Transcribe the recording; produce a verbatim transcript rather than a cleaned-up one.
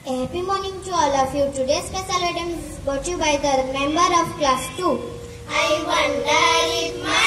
A happy morning to all of you. Today's special item is brought to you by the member of class two. I wonder if my